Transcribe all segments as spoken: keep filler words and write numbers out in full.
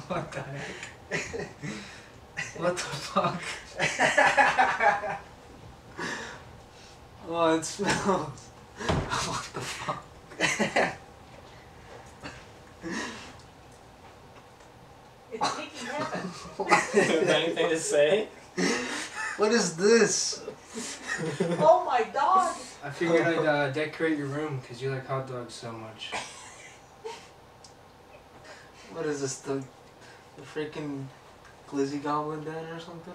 What the heck? What the fuck? Oh, it smells. What the fuck? It's taking heaven. Do you have anything to say? What is this? Oh my dog! I figured I'd uh, decorate your room because you like hot dogs so much. What is this, the, the freaking Glizzy Goblin Den or something?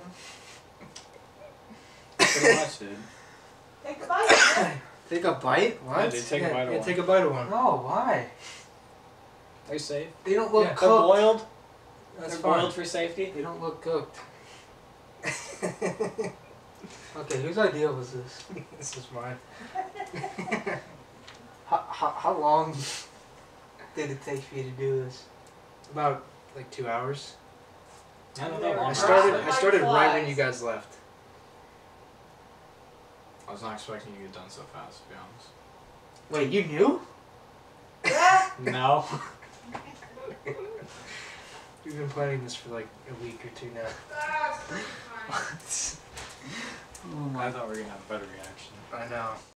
Pretty much, dude. Take a bite, man. Take a bite? What? Yeah, dude, take a bite of yeah, one. take a bite of one. No, why? Are you safe? They don't look Yeah, They're cooked. boiled? That's They're fine. boiled for safety? They don't look cooked. Okay, whose idea was this? This is mine. how, how, how long did it take for you to do this? About like two hours. I don't There know. we I go. started. Like I started right when flies. you guys left. I was not expecting you to get done so fast, to be honest. Wait, you knew? Yeah. No. We've been planning this for like a week or two now. Ah, it's fine. Oh I thought we were gonna have a better reaction. I know.